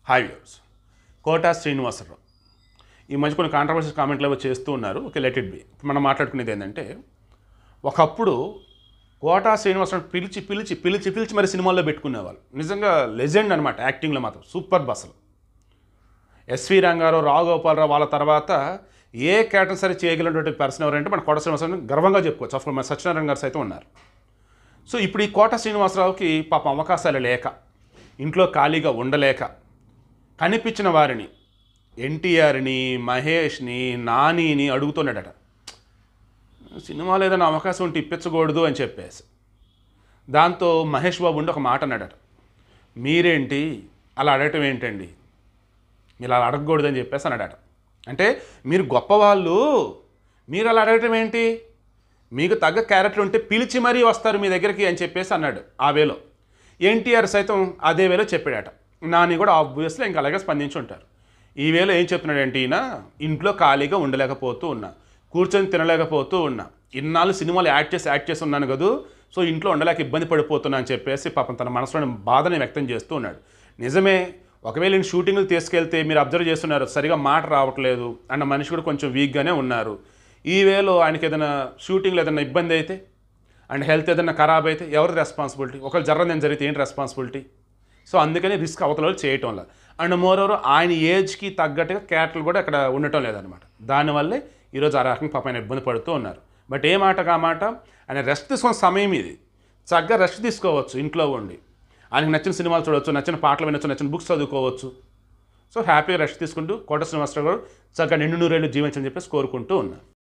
Hi viewers. కోట శ్రీనివాసరావు ఈ మధ్య కొన్ని కాంట్రవర్షియల్ కామెంట్లు ఏవో చేస్తూ ఉన్నారు. Okay, let it be. మనం మాట్లాడుకునేది ఏంటంటే, ఒకప్పుడు కోట శ్రీనివాసరావు పిలిచి పిలిచి పిలిచి పిలిచి మరి సినిమాల్లో పెట్టుకునేవాళ్ళు. నిజంగా లెజెండ్ అనమాట. యాక్టింగ్లో మాత్రం సూపర్ బస్సులు. ఎస్వి రంగారావు, రావు గోపాలరావు వాళ్ళ తర్వాత ఏ క్యారెక్టర్ సరే చేయగలిగినటువంటి పర్సన్ ఎవరంటే మన కోట శ్రీనివాసరావు గర్వంగా చెప్పుకోవచ్చు. అఫ్కోర్స్ మన సత్యనారాయణ గారు సైతం ఉన్నారు. సో ఇప్పుడు ఈ కోట శ్రీనివాసరావుకి పాపం అవకాశాలు లేక, ఇంట్లో ఖాళీగా ఉండలేక కనిపించిన వారిని ఎన్టీఆర్ని, మహేష్ని, నానిని అడుగుతున్నాడట, సినిమాలో ఏదైనా అవకాశం ఉంటే ఇప్పించకూడదు అని చెప్పేసి. దాంతో మహేష్ బాబు ఉండి ఒక మాట అన్నాడట, మీరేంటి అలా అడగటం ఏంటండి, మీరు అలా అడగకూడదని చెప్పేసి అన్నాడట. అంటే మీరు గొప్పవాళ్ళు, మీరు అలా అడగటం ఏంటి, మీకు తగ్గ క్యారెక్టర్ ఉంటే పిలిచి మరీ వస్తారు మీ దగ్గరికి అని చెప్పేసి అన్నాడు. ఆ వేలో ఎన్టీఆర్ సైతం అదే వేలో చెప్పాడట. నాని కూడా ఆబ్వియస్లీ ఇంకా అలాగే స్పందించి ఉంటారు. ఈ వేళ ఏం చెప్తున్నాడంటే, ఈయన ఇంట్లో ఖాళీగా ఉండలేకపోతూ ఉన్నా, కూర్చొని తినలేకపోతూ ఉన్నా, ఇన్నాళ్ళు సినిమాలు యాక్ట్ చేసి ఉన్నాను కదా, సో ఇంట్లో ఉండలేక ఇబ్బంది పడిపోతున్నా అని చెప్పేసి పాపం తన మనసులోని బాధని వ్యక్తం చేస్తూ ఉన్నాడు. నిజమే, ఒకవేళ నేను షూటింగ్లు తీసుకెళ్తే మీరు అబ్జర్వ్ చేస్తున్నారు, సరిగా మాట రావట్లేదు అన్న మనిషి కూడా కొంచెం వీక్గానే ఉన్నారు. ఈ వేలో ఆయనకి ఏదైనా షూటింగ్లో ఏదైనా ఇబ్బంది అయితే అండ్ హెల్త్ ఏదైనా ఖరాబ్ అయితే ఎవరిది రెస్పాన్సిబిలిటీ, ఒకవేళ జరగదని జరిగితే ఏంటి రెస్పాన్సిబిలిటీ. సో అందుకని రిస్క్ అవతల చేయటం వల్ల, అండ్ మోరోవర్ ఆయన ఏజ్కి తగ్గట్టుగా క్యారెక్టర్లు కూడా అక్కడ ఉండటం లేదనమాట. దానివల్లే ఈరోజు ఆ రకంగా పాప ఆయన ఇబ్బంది పడుతూ ఉన్నారు. బట్ ఏ మాట కా మాట, ఆయన రెస్ట్ తీసుకున్న సమయం ఇది, చక్కగా రెస్ట్ తీసుకోవచ్చు ఇంట్లో ఉండి, ఆయనకు నచ్చిన సినిమాలు చూడవచ్చు, నచ్చిన పాటలు వినొచ్చు, నచ్చిన బుక్స్ చదువుకోవచ్చు. సో హ్యాపీగా రెస్ట్ తీసుకుంటూ కోట శ్రీనివాసరావు గారు చక్కగా నిండు నూరేళ్ళు జీవించని చెప్పేసి కోరుకుంటూ ఉన్నారు.